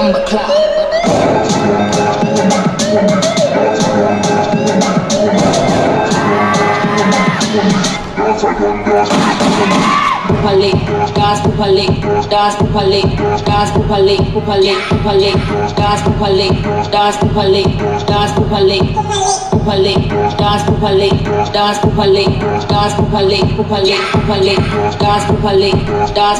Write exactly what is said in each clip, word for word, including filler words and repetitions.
bumper clock. Pupale, gas pupale, gas pupale, gas pupale, pupale, pupale, gas pupale, gas pupale, gas pupale, pupale, gas pupale, gas pupale, gas pupale, pupale, pupale, gas pupale, gas.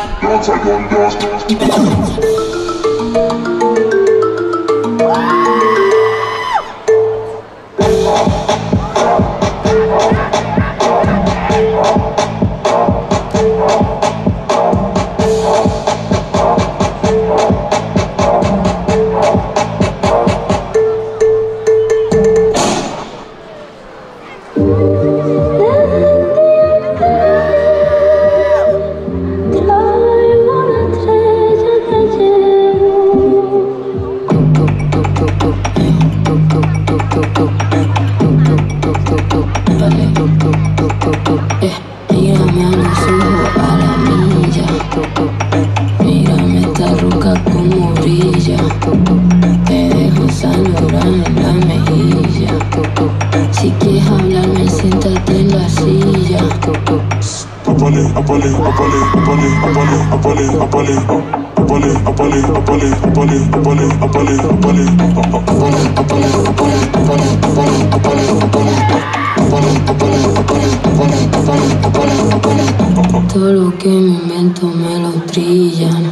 Todo lo que me invento me lo trillan.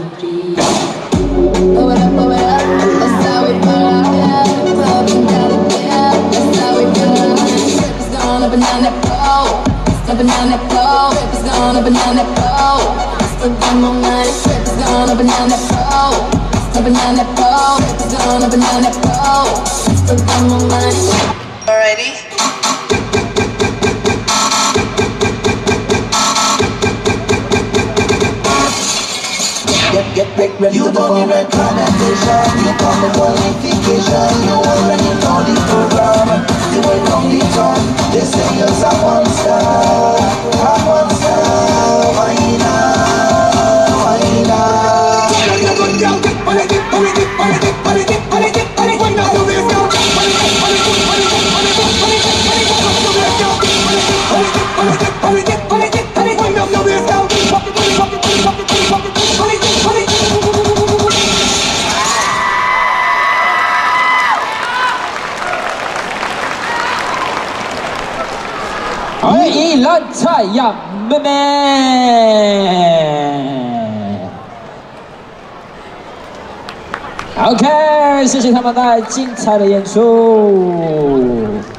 Banana pole, trip is gone, a banana pole. Still got my money, trip is gone, a banana pole. A banana pole, trip is gone, a banana pole. Still got my money. Alrighty. Get, get, get ready you to don't need recommendation. You call me qualification. You already know the program. You ain't on the tongue. They say you're a monster. A monster. Why now? Why now? You're good girl. On it, on it, on it, on it, on it, on it. Wind up your waist now. On it, on it, on it, on it, on it, on it. Wind up your waist now. On it, on it, on it, on it, on it, on it. Wind up your waist now. Pop it, pop it, pop it, pop it, pop it, pop it, on it. 而以蓝菜呀，妹妹。OK， 谢谢他们带来精彩的演出。